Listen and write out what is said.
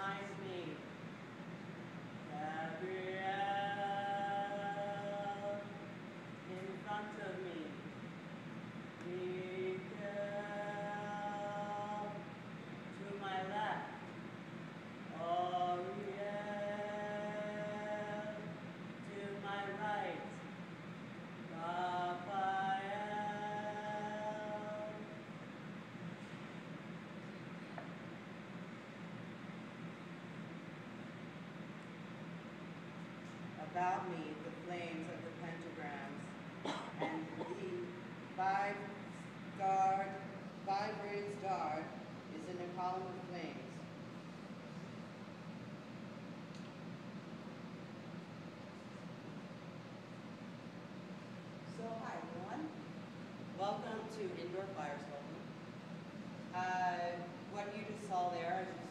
behind me. Gabrielle in front of me. Miguel to my left. Oriel to my right. Raphael. About me, the flames of the pentagrams, and the five-rayed star is in a column of flames. So hi everyone, welcome to Indoor Fire Sculpting. What you just saw there, as you